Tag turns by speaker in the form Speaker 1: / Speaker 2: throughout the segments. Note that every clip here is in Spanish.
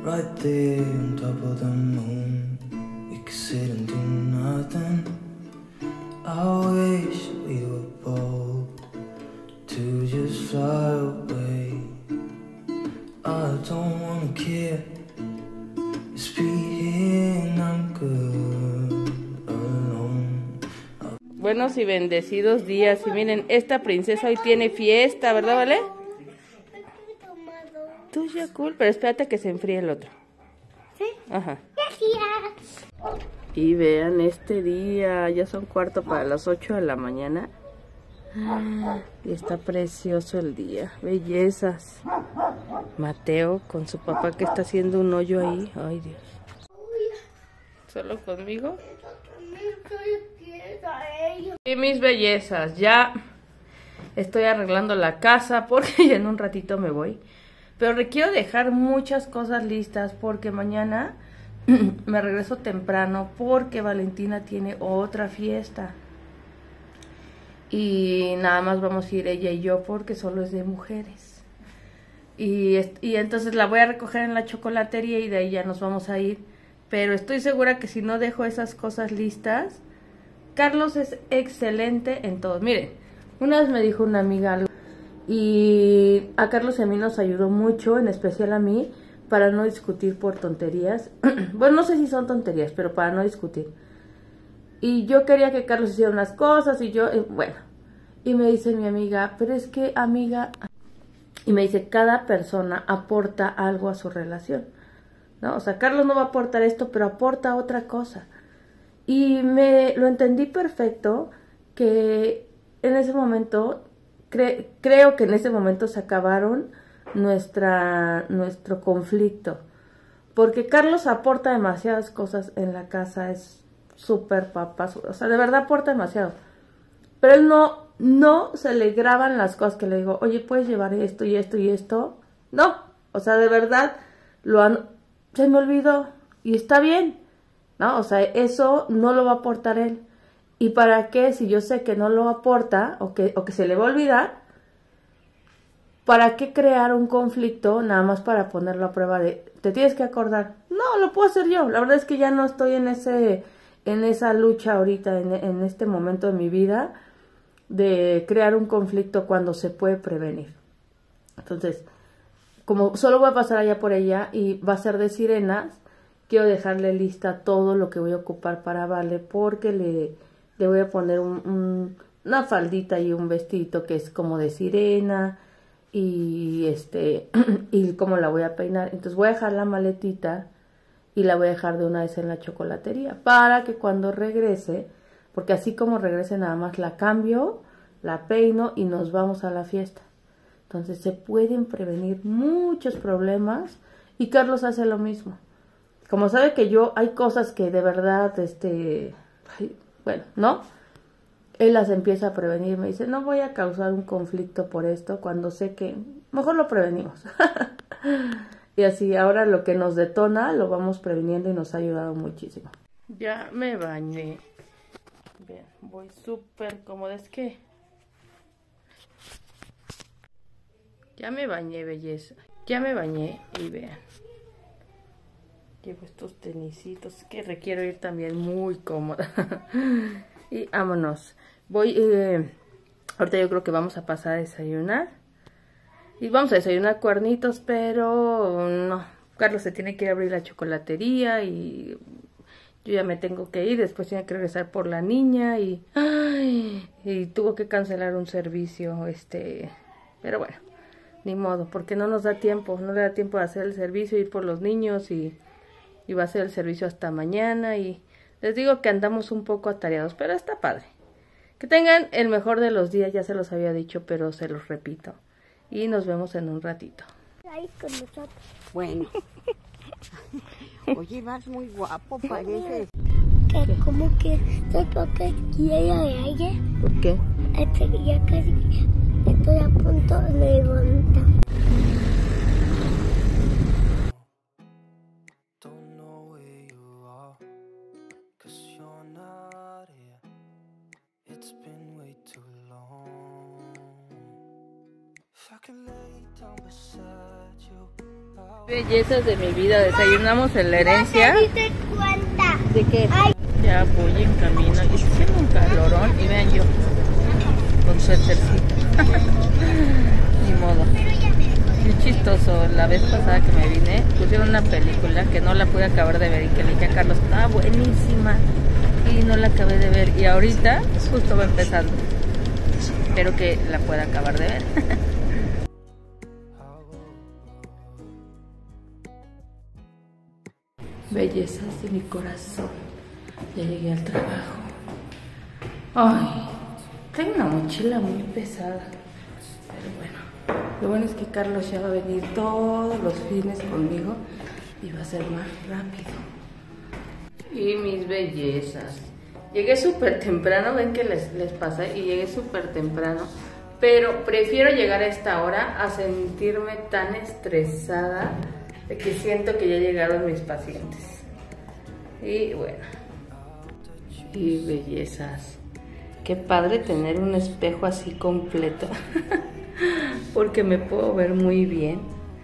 Speaker 1: right there on top of the moon. We could sit and do nothing. I wish we were bold to just fly away. I don't wanna care. Just be here and I'm good alone.
Speaker 2: Buenos y bendecidos días. Y miren, esta princesa hoy tiene fiesta, ¿verdad, Vale? Tú ya cool, pero espérate que se enfríe el otro.
Speaker 3: ¿Sí?
Speaker 2: Ajá.
Speaker 3: Gracias.
Speaker 2: Y vean este día, ya son 7:45 de la mañana. Y está precioso el día, bellezas. Mateo con su papá que está haciendo un hoyo ahí. Ay, Dios. ¿Solo conmigo? Y mis bellezas, ya estoy arreglando la casa porque ya en un ratito me voy. Pero requiero dejar muchas cosas listas porque mañana me regreso temprano porque Valentina tiene otra fiesta. Y nada más vamos a ir ella y yo porque solo es de mujeres. Y entonces la voy a recoger en la chocolatería y de ahí ya nos vamos a ir. Pero estoy segura que si no dejo esas cosas listas, Carlos es excelente en todo. Miren, una vez me dijo una amiga algo. Y a Carlos y a mí nos ayudó mucho, en especial a mí, para no discutir por tonterías. Bueno, no sé si son tonterías, pero para no discutir. Y yo quería que Carlos hiciera unas cosas y yo, bueno. Y me dice mi amiga, pero es que amiga... Y me dice, cada persona aporta algo a su relación, ¿no? O sea, Carlos no va a aportar esto, pero aporta otra cosa. Y lo entendí perfecto, que en ese momento... Creo que en ese momento se acabaron nuestro conflicto. Porque Carlos aporta demasiadas cosas en la casa, es súper papá, o sea, de verdad aporta demasiado. Pero él no se le graban las cosas que le digo, oye, ¿puedes llevar esto y esto y esto? No, o sea, de verdad, se me olvidó y está bien, ¿no? O sea, eso no lo va a aportar él. ¿Y para qué? Si yo sé que no lo aporta o que se le va a olvidar, ¿para qué crear un conflicto nada más para ponerlo a prueba de te tienes que acordar? No, lo puedo hacer yo. La verdad es que ya no estoy en esa lucha ahorita, en este momento de mi vida, de crear un conflicto cuando se puede prevenir. Entonces, como solo voy a pasar allá por ella y va a ser de sirenas, quiero dejarle lista todo lo que voy a ocupar para Vale, porque le voy a poner una faldita y un vestidito que es como de sirena y y cómo la voy a peinar. Entonces voy a dejar la maletita y la voy a dejar de una vez en la chocolatería para que cuando regrese, porque así como regrese nada más la cambio, la peino y nos vamos a la fiesta. Entonces se pueden prevenir muchos problemas y Carlos hace lo mismo. Como sabe que hay cosas que de verdad, bueno, ¿no? Él las empieza a prevenir, me dice, no voy a causar un conflicto por esto, cuando sé que mejor lo prevenimos. Y así, ahora lo que nos detona, lo vamos previniendo y nos ha ayudado muchísimo. Ya me bañé. Vean, voy súper cómoda, es que... Ya me bañé, belleza. Ya me bañé y vean. Llevo estos tenisitos que requiero ir también muy cómoda. Y vámonos. Ahorita yo creo que vamos a pasar a desayunar. Y vamos a desayunar cuernitos, pero no. Carlos se tiene que ir a abrir la chocolatería y yo ya me tengo que ir. Después tiene que regresar por la niña y tuvo que cancelar un servicio. Pero bueno, ni modo, porque no nos da tiempo. No le da tiempo de hacer el servicio, ir por los niños y va a ser el servicio hasta mañana y les digo que andamos un poco atareados, pero está padre. Que tengan el mejor de los días, ya se los había dicho, pero se los repito. Y nos vemos en un ratito.
Speaker 3: Ahí con nosotros.
Speaker 4: Bueno. Oye, vas muy guapo, pareces.
Speaker 3: ¿Cómo que? ¿Sabes por qué quiero de ayer?
Speaker 2: ¿Por qué?
Speaker 3: Ya casi estoy a punto de levantar.
Speaker 1: If I could lay down beside you,
Speaker 2: Bellezas de mi vida, desayunamos en la herencia.
Speaker 3: ¿No te diste cuenta?
Speaker 2: ¿De qué?
Speaker 3: Ay.
Speaker 2: Ya voy en camino y está haciendo un calorón y vean yo con suétercito. Ni modo. Muy chistoso, la vez pasada que me vine pusieron una película que no la pude acabar de ver y que le dije a Carlos, estaba buenísima y no la acabé de ver y ahorita justo va empezando. Espero que la pueda acabar de ver. Bellezas de mi corazón. Ya llegué al trabajo. Ay, tengo una mochila muy pesada. Pero bueno, lo bueno es que Carlos ya va a venir todos los fines conmigo y va a ser más rápido. Y mis bellezas. Llegué súper temprano, ven que les pasé y llegué súper temprano. Pero prefiero llegar a esta hora a sentirme tan estresada de que siento que ya llegaron mis pacientes. Y bueno, y bellezas, qué padre tener un espejo así completo porque me puedo ver muy bien.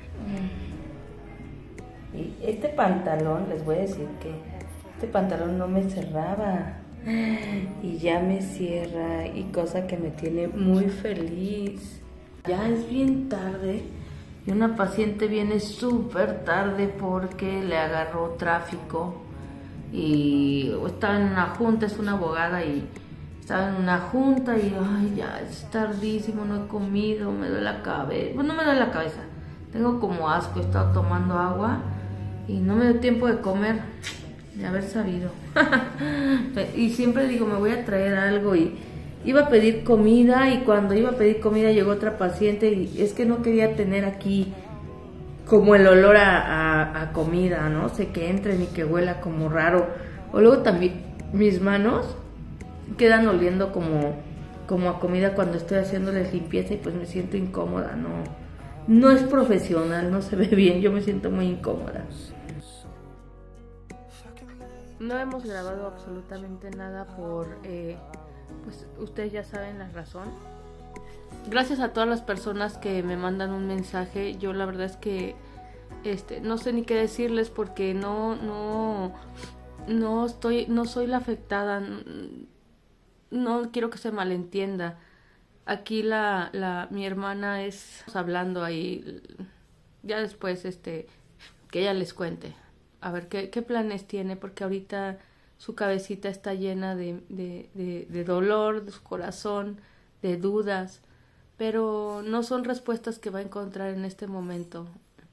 Speaker 2: Y este pantalón, les voy a decir que este pantalón no me cerraba y ya me cierra, y cosa que me tiene muy feliz. Ya es bien tarde y una paciente viene súper tarde porque le agarró tráfico y estaba en una junta, es una abogada y estaba en una junta y ay, ya es tardísimo, no he comido, me duele la cabeza. Bueno, no me duele la cabeza, tengo como asco, he estado tomando agua y no me dio tiempo de comer, de haber sabido. Y siempre digo, me voy a traer algo, y iba a pedir comida, y cuando iba a pedir comida llegó otra paciente y es que no quería tener aquí como el olor a comida, ¿no? Sé que entren y que huela como raro. O luego también mis manos quedan oliendo como a comida cuando estoy haciéndoles limpieza y pues me siento incómoda, no es profesional, no se ve bien, yo me siento muy incómoda. No hemos grabado absolutamente nada por, pues ustedes ya saben la razón. Gracias a todas las personas que me mandan un mensaje. Yo la verdad es que no sé ni qué decirles porque no soy la afectada. No quiero que se malentienda. Aquí mi hermana es hablando ahí. Ya después que ella les cuente. A ver qué planes tiene, porque ahorita su cabecita está llena de dolor, de su corazón, de dudas, pero no son respuestas que va a encontrar en este momento.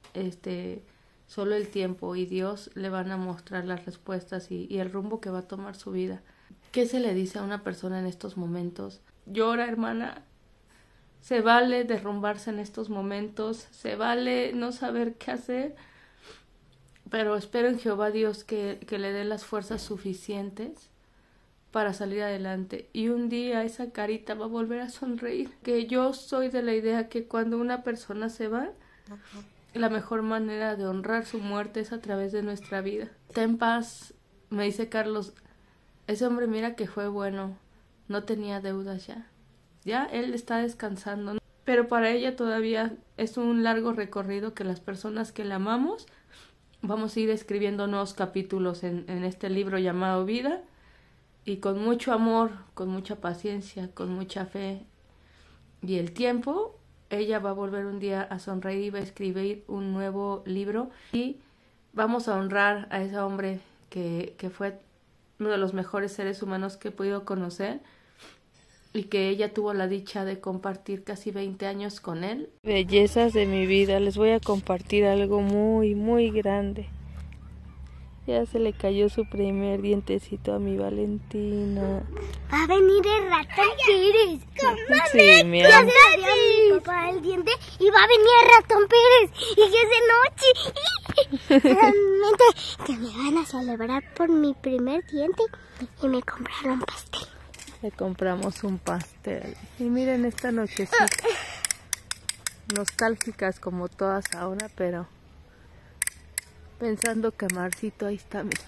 Speaker 2: Solo el tiempo y Dios le van a mostrar las respuestas y el rumbo que va a tomar su vida. ¿Qué se le dice a una persona en estos momentos? Llora, hermana. Se vale derrumbarse en estos momentos, se vale no saber qué hacer, pero espero en Jehová Dios que le dé las fuerzas suficientes para salir adelante. Y un día esa carita va a volver a sonreír. Que yo soy de la idea que cuando una persona se va, la mejor manera de honrar su muerte es a través de nuestra vida. Está en paz, me dice Carlos. Ese hombre, mira que fue bueno, no tenía deudas ya. Ya él está descansando, ¿no? Pero para ella todavía es un largo recorrido que las personas que la amamos vamos a ir escribiendo nuevos capítulos en este libro llamado Vida, y con mucho amor, con mucha paciencia, con mucha fe y el tiempo, ella va a volver un día a sonreír y va a escribir un nuevo libro, y vamos a honrar a ese hombre que fue uno de los mejores seres humanos que he podido conocer y que ella tuvo la dicha de compartir casi 20 años con él. Bellezas de mi vida, les voy a compartir algo muy, muy grande. Ya se le cayó su primer dientecito a mi Valentina.
Speaker 3: Va a venir el ratón Pérez.
Speaker 2: Sí, mi
Speaker 3: Ya
Speaker 2: amor.
Speaker 3: se le dio a mi papá el diente y va a venir el ratón Pérez. Y que es de noche. Realmente que me van a celebrar por mi primer diente y me compraron pastel.
Speaker 2: Le compramos un pastel. Y miren esta nochecita. Nostálgicas como todas ahora, pero pensando que Marcito ahí está. Mira.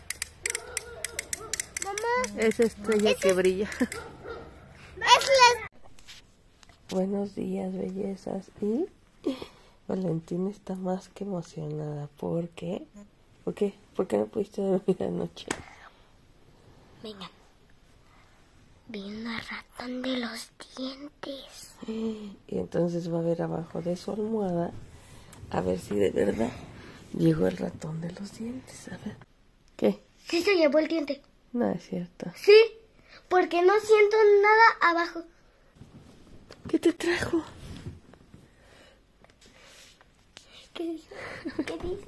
Speaker 3: Mamá.
Speaker 2: Esa estrella que brilla. Buenos días, bellezas. Y Valentina está más que emocionada. ¿Por qué? ¿Por qué? ¿Por qué no pudiste dormir anoche?
Speaker 3: Venga. Vi un ratón de los dientes.
Speaker 2: Y entonces va a ver abajo de su almohada a ver si de verdad llegó el ratón de los dientes. A ver. ¿Qué?
Speaker 3: Sí, se llevó el diente.
Speaker 2: No es cierto.
Speaker 3: Sí, porque no siento nada abajo.
Speaker 2: ¿Qué te trajo?
Speaker 3: ¿Qué dice? ¿Qué dice?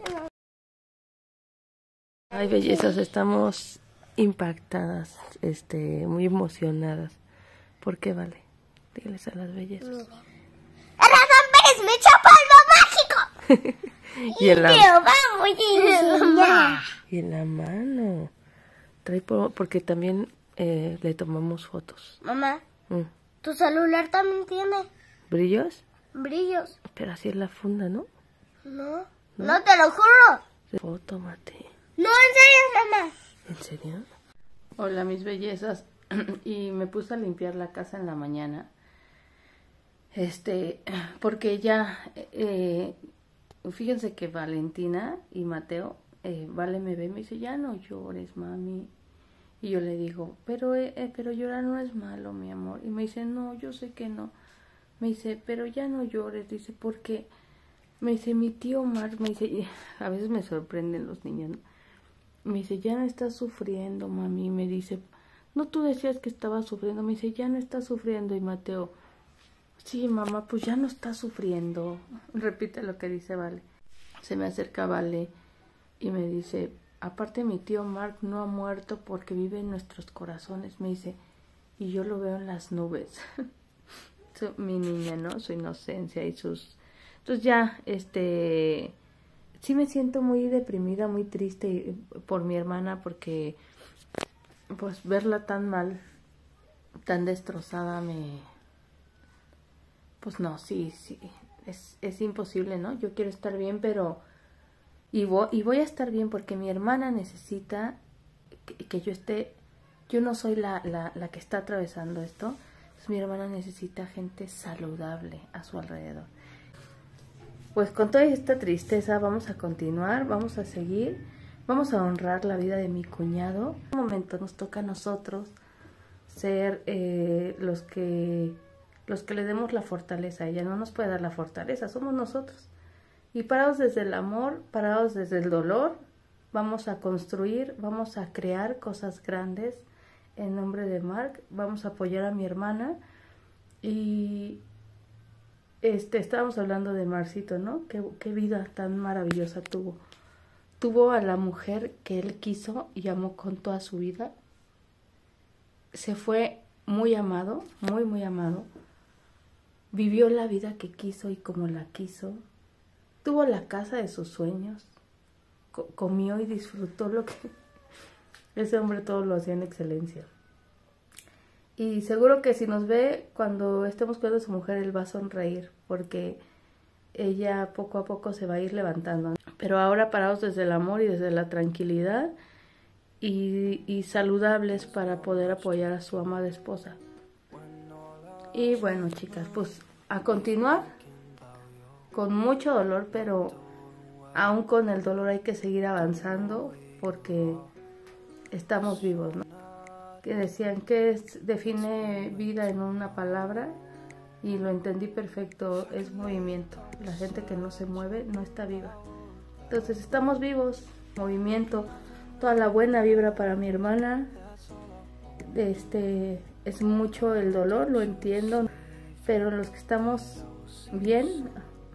Speaker 2: Ay, bellezas, estamos impactadas, muy emocionadas. ¿Por qué, Vale? Dígales a las bellezas.
Speaker 3: Miren. ¡El ratón Pérez me echó polvo mágico!
Speaker 2: Y en
Speaker 3: Te
Speaker 2: la,
Speaker 3: lo vamos a enseñar.
Speaker 2: y en la mano. Trae polvo, porque también le tomamos fotos.
Speaker 3: Mamá,
Speaker 2: Mm.
Speaker 3: tu celular también tiene
Speaker 2: ¿Brillos?
Speaker 3: brillos.
Speaker 2: Pero así es la funda, ¿no?
Speaker 3: No, no te lo juro.
Speaker 2: Foto, Mate.
Speaker 3: No, en serio, mamá.
Speaker 2: ¿En serio? Hola, mis bellezas. Y me puse a limpiar la casa en la mañana. Porque ya, fíjense que Valentina y Mateo, Vale me ve y me dice, ya no llores, mami. Y yo le digo, pero llorar no es malo, mi amor. Y me dice, no, yo sé que no. Me dice, pero ya no llores. Dice, porque, me dice, mi tío Mark, me dice, y a veces me sorprenden los niños, ¿no? Me dice, ya no estás sufriendo, mami. Me dice, no, tú decías que estaba sufriendo. Me dice, ya no estás sufriendo. Y Mateo, sí, mamá, pues ya no estás sufriendo. Repite lo que dice Vale. Se me acerca Vale y me dice, aparte mi tío Mark no ha muerto porque vive en nuestros corazones. Me dice, y yo lo veo en las nubes. Mi niña, ¿no? Su inocencia y sus... Entonces ya, sí me siento muy deprimida, muy triste por mi hermana porque pues verla tan mal, tan destrozada pues no, sí, es imposible, ¿no? Yo quiero estar bien, pero y voy a estar bien porque mi hermana necesita que yo esté, yo no soy la que está atravesando esto, entonces mi hermana necesita gente saludable a su alrededor. Pues con toda esta tristeza vamos a continuar, vamos a seguir, vamos a honrar la vida de mi cuñado. En un momento nos toca a nosotros ser los que le demos la fortaleza. Ella no nos puede dar la fortaleza, somos nosotros. Y parados desde el amor, parados desde el dolor, vamos a construir, vamos a crear cosas grandes en nombre de Mark. Vamos a apoyar a mi hermana y... estábamos hablando de Marcito, ¿no? Qué vida tan maravillosa tuvo. Tuvo a la mujer que él quiso y amó con toda su vida. Se fue muy amado, muy, muy amado. Vivió la vida que quiso y como la quiso. Tuvo la casa de sus sueños. Comió y disfrutó lo que... Ese hombre todo lo hacía en excelencia. Y seguro que si nos ve cuando estemos cuidando a su mujer, él va a sonreír, porque ella poco a poco se va a ir levantando. Pero ahora parados desde el amor y desde la tranquilidad y saludables para poder apoyar a su amada esposa. Y bueno, chicas, pues a continuar con mucho dolor, pero aún con el dolor hay que seguir avanzando porque estamos vivos, ¿no? Que decían que define vida en una palabra y lo entendí perfecto, es movimiento. La gente que no se mueve no está viva. Entonces estamos vivos, movimiento, toda la buena vibra para mi hermana. Es mucho el dolor, lo entiendo, pero los que estamos bien,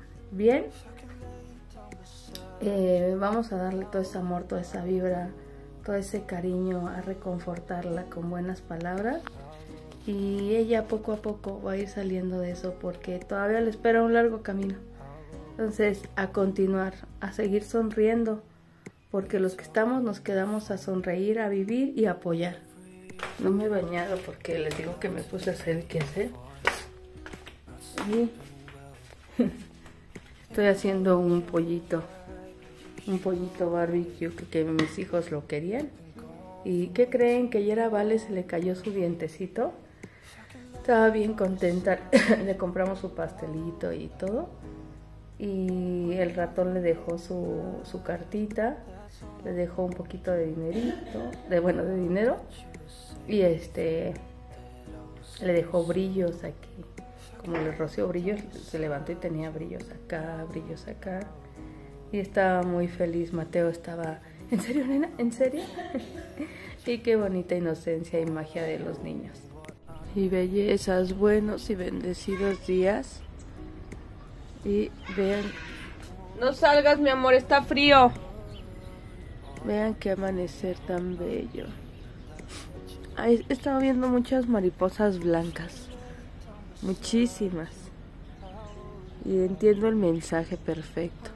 Speaker 2: vamos a darle todo ese amor, toda esa vibra, todo ese cariño, a reconfortarla con buenas palabras y ella poco a poco va a ir saliendo de eso porque todavía le espera un largo camino. Entonces a continuar, a seguir sonriendo porque los que estamos nos quedamos a sonreír, a vivir y a apoyar. No me he bañado porque les digo que me puse a hacer qué hacer y estoy haciendo un pollito barbecue que mis hijos lo querían. ¿Y qué creen? Que ayer a Vale se le cayó su dientecito. Estaba bien contenta. Le compramos su pastelito y todo. y el ratón le dejó su cartita, le dejó un poquito de dinerito, de dinero, y le dejó brillos aquí, como le roció brillos, se levantó y tenía brillos acá, y estaba muy feliz. Mateo estaba, ¿en serio, nena? ¿En serio? Y qué bonita inocencia y magia de los niños. Y bellezas, buenos y bendecidos días. Y vean, no salgas, mi amor, está frío. Vean qué amanecer tan bello. He estado viendo muchas mariposas blancas, muchísimas, y entiendo el mensaje perfecto.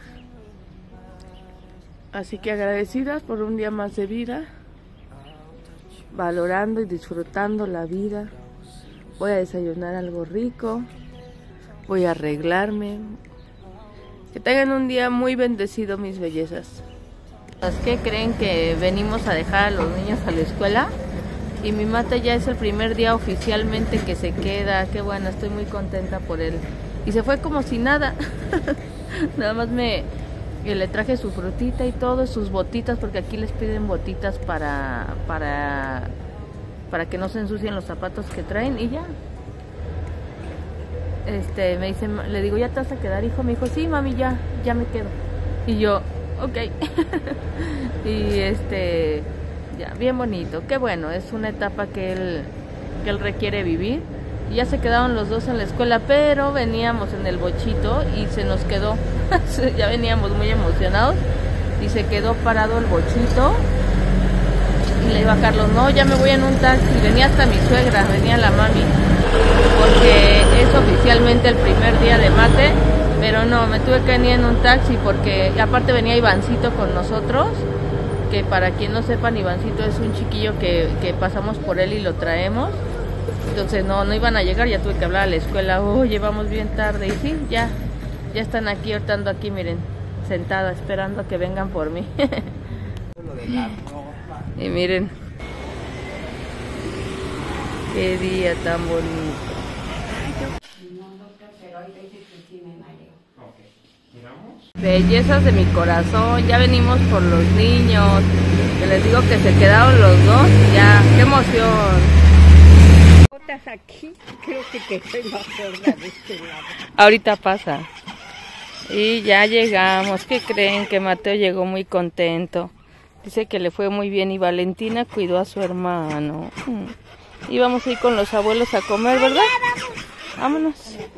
Speaker 2: Así que agradecidas por un día más de vida, valorando y disfrutando la vida. Voy a desayunar algo rico, voy a arreglarme. Que tengan un día muy bendecido, mis bellezas. ¿Qué creen? Que venimos a dejar a los niños a la escuela y mi Mate ya es el primer día oficialmente que se queda. Qué bueno, estoy muy contenta por él. Y se fue como si nada. Nada más le traje su frutita y todo, sus botitas, porque aquí les piden botitas para que no se ensucien los zapatos que traen, y ya. Me dice, le digo, ¿ya te vas a quedar, hijo? Me dijo, sí, mami, ya me quedo. Y yo, ok. Y ya, bien bonito, qué bueno, es una etapa que él requiere vivir. Y ya se quedaron los dos en la escuela, pero veníamos en el bochito y se nos quedó. Ya veníamos muy emocionados y se quedó parado el bochito. Y le iba a Carlos, no, ya me voy en un taxi. Venía hasta mi suegra, venía la mami, porque es oficialmente el primer día de Mate. Pero no, me tuve que venir en un taxi porque aparte venía Ivancito con nosotros, que para quien no sepan, Ivancito es un chiquillo que pasamos por él y lo traemos. Entonces no iban a llegar, ya tuve que hablar a la escuela, oye, vamos bien tarde. Y sí, ya están aquí, ahorita ando aquí, miren, sentada, esperando a que vengan por mí. Y miren, qué día tan bonito. Bellezas de mi corazón, ya venimos por los niños, que les digo que se quedaron los dos, ya, qué emoción.
Speaker 4: Aquí, creo que te mejor de este lado.
Speaker 2: Ahorita pasa. Y ya llegamos. ¿Qué creen? Que Mateo llegó muy contento. Dice que le fue muy bien y Valentina cuidó a su hermano. Y vamos a ir con los abuelos a comer, ¿verdad? Vámonos.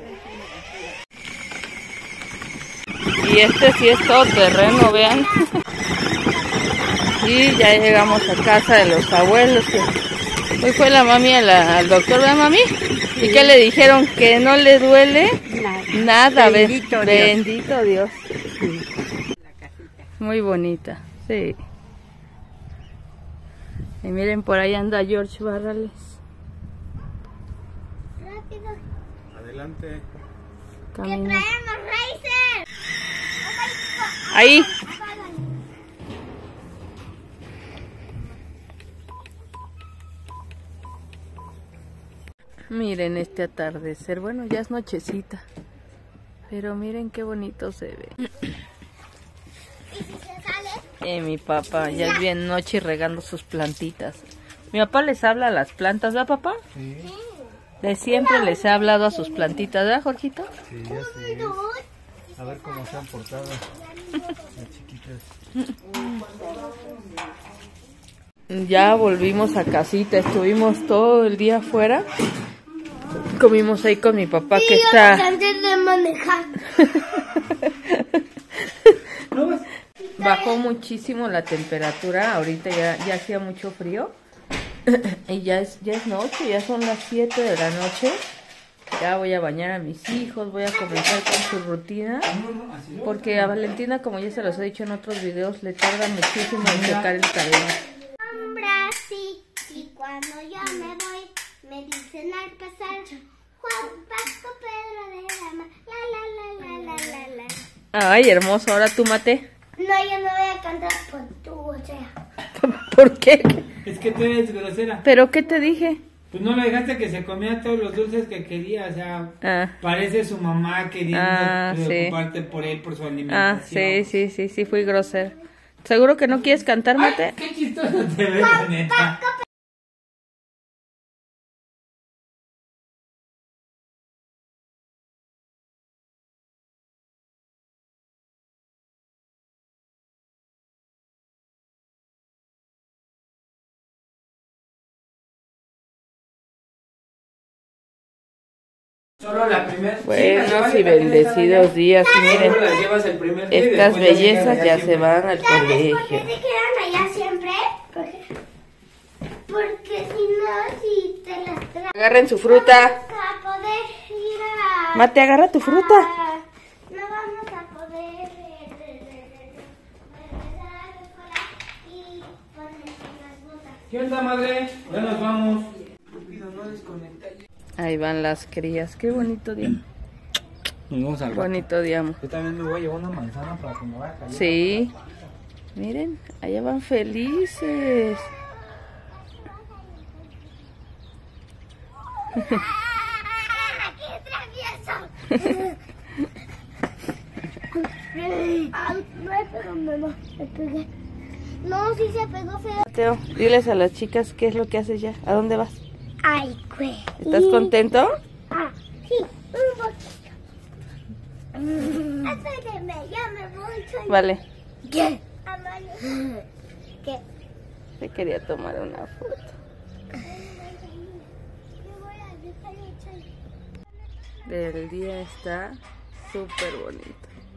Speaker 2: Y sí es todo terreno, vean. Y ya llegamos a casa de los abuelos. Hoy fue la mami al doctor, ¿verdad, mami? ¿Y qué le dijeron? ¿Que no le duele? Nada. Bendito Dios. Muy bonita, sí. Y miren, por ahí anda George Barrales.
Speaker 3: Rápido.
Speaker 5: Adelante.
Speaker 3: Camina. ¡Que traemos Racer!
Speaker 2: Ahí. Miren este atardecer, bueno, ya es nochecita, pero miren qué bonito se ve.
Speaker 3: ¿Y si se sale?
Speaker 2: Mi papá ya es bien noche y regando sus plantitas. Mi papá les habla a las plantas, ¿verdad, papá?
Speaker 5: Sí.
Speaker 2: De siempre les ha hablado a sus plantitas, ¿verdad, Jorgito?
Speaker 5: Sí, ya sé. A ver cómo se han portado las chiquitas.
Speaker 2: Ya volvimos a casita, estuvimos todo el día afuera. Comimos ahí con mi papá, que está...
Speaker 3: Antes de manejar.
Speaker 2: Bajó muchísimo la temperatura, ahorita ya hacía mucho frío. Y ya es noche, ya son las 7 de la noche. Ya voy a bañar a mis hijos, voy a comenzar con su rutina. Porque a Valentina, como ya se los he dicho en otros videos, le tarda muchísimo en secar el cabello.
Speaker 3: Sí, y cuando yo me voy, me dicen al pasar, Juan Paco Pedro de Rama, la.
Speaker 2: Ay, hermoso, ahora tú, Mate.
Speaker 3: No, yo no voy a cantar por tú, o sea.
Speaker 2: ¿Por qué?
Speaker 5: Es que tú eres grosera.
Speaker 2: ¿Pero qué te dije?
Speaker 6: Pues no lo dejaste que se comía todos los dulces que quería, o sea, parece su mamá queriendo preocuparte por él, por su alimentación.
Speaker 2: Sí, fui grosera. ¿Seguro que no quieres cantar, Mate?
Speaker 6: Qué chistoso te ves, neta. Solo la primera.
Speaker 2: Buenos y bendecidos días. Miren, estas bellezas ya se van al colegio.
Speaker 3: ¿Por qué se quedan allá siempre? Porque si no, si te las traes.
Speaker 2: Agarren su fruta.
Speaker 3: A poder ir a...
Speaker 2: Mate, agarra tu fruta.
Speaker 3: No vamos a poder regresar a la escuela y ponerse las botas.
Speaker 6: ¿Qué onda, madre? Ya nos vamos. No desconecta.
Speaker 2: Ahí van las crías. Qué bonito día.
Speaker 6: Nos vamos al
Speaker 2: bonito día, amor.
Speaker 6: Yo también me voy a llevar una manzana para que me vaya a caer.
Speaker 2: Sí. Miren, allá van felices.
Speaker 3: ¡Qué travieso! Ay, no me pegó, mamá. Me pegué. No, sí se pegó feo.
Speaker 2: Mateo, diles a las chicas qué es lo que haces ya. ¿A dónde vas?
Speaker 3: Ay, güey.
Speaker 2: ¿Estás contento?
Speaker 3: Ah, sí, un poquito. Espérame, ya me voy.
Speaker 2: Vale.
Speaker 3: ¿Qué? ¿Qué?
Speaker 2: Te quería tomar una foto. El día está súper bonito.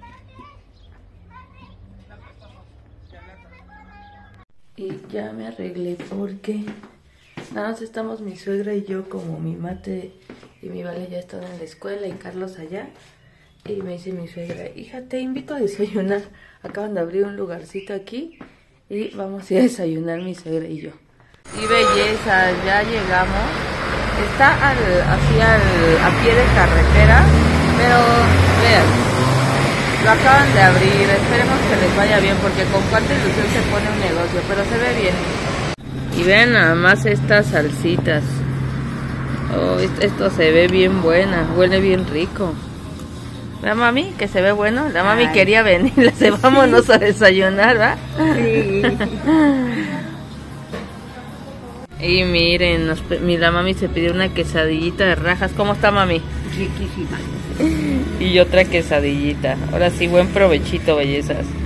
Speaker 2: Y ya me arreglé porque nada más estamos mi suegra y yo, como mi Mate y mi Vale ya están en la escuela y Carlos allá. Y me dice mi suegra, hija, te invito a desayunar. Acaban de abrir un lugarcito aquí y vamos a ir a desayunar mi suegra y yo. Y belleza, ya llegamos. Está a pie de carretera, pero vean, lo acaban de abrir. Esperemos que les vaya bien porque con cuánta ilusión se pone un negocio, pero se ve bien. Y vean nada más estas salsitas. Oh, esto se ve bien buena, huele bien rico. La mami, que se ve bueno. La mami quería venir, la hace, vámonos a desayunar, ¿va?
Speaker 4: Sí.
Speaker 2: Y miren, la mami se pidió una quesadillita de rajas. ¿Cómo está, mami?
Speaker 4: Riquísima.
Speaker 2: Y otra quesadillita. Ahora sí, buen provechito, bellezas.